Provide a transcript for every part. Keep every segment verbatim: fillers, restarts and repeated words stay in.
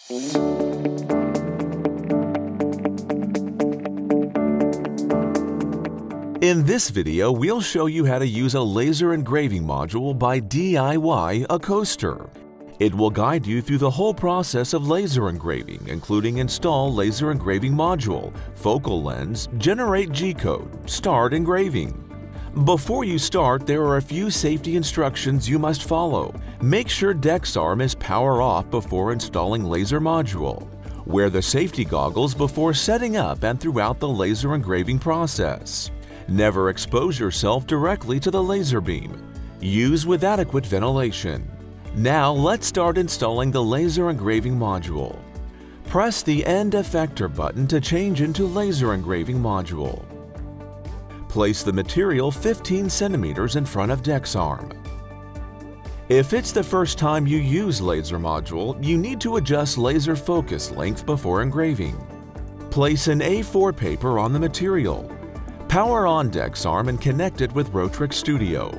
In this video, we'll show you how to use a laser engraving module by D I Y a coaster. It will guide you through the whole process of laser engraving, including install laser engraving module, focal lens, generate G-code, start engraving. Before you start, there are a few safety instructions you must follow. Make sure DexArm is power off before installing laser module. Wear the safety goggles before setting up and throughout the laser engraving process. Never expose yourself directly to the laser beam. Use with adequate ventilation. Now let's start installing the laser engraving module. Press the End Effector button to change into laser engraving module. Place the material fifteen centimeters in front of DexArm. If it's the first time you use laser module, you need to adjust laser focus length before engraving. Place an A four paper on the material. Power on DexArm and connect it with Rotrics Studio.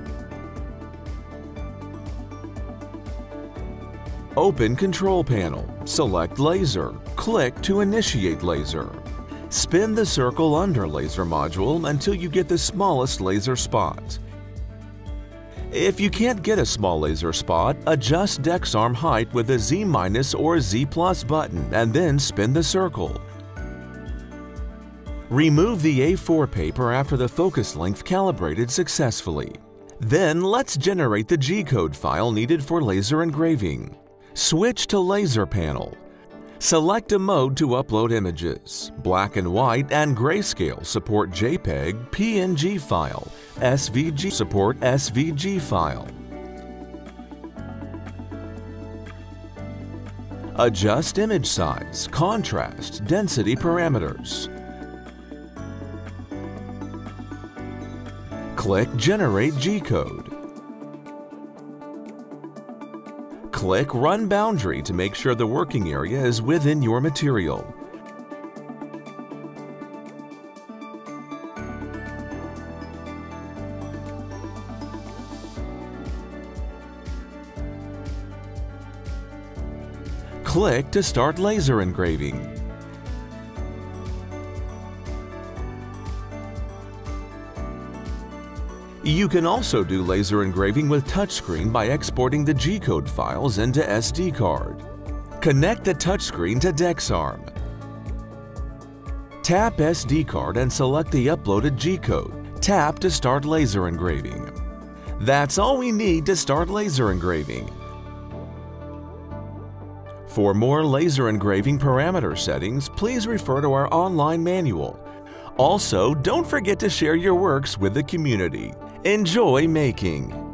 Open Control Panel. Select Laser. Click to initiate laser. Spin the circle under laser module until you get the smallest laser spot. If you can't get a small laser spot, adjust DexArm height with a Z- or Z plus button and then spin the circle. Remove the A four paper after the focus length calibrated successfully. Then let's generate the G-code file needed for laser engraving. Switch to Laser Panel. Select a mode to upload images. Black and white and grayscale support JPEG, P N G file. S V G support S V G file. Adjust image size, contrast, density parameters. Click Generate G-code. Click Run Boundary to make sure the working area is within your material. Click to start laser engraving. You can also do laser engraving with touchscreen by exporting the G-code files into S D card. Connect the touchscreen to DexArm. Tap S D card and select the uploaded G-code. Tap to start laser engraving. That's all we need to start laser engraving. For more laser engraving parameter settings, please refer to our online manual. Also, don't forget to share your works with the community. Enjoy making!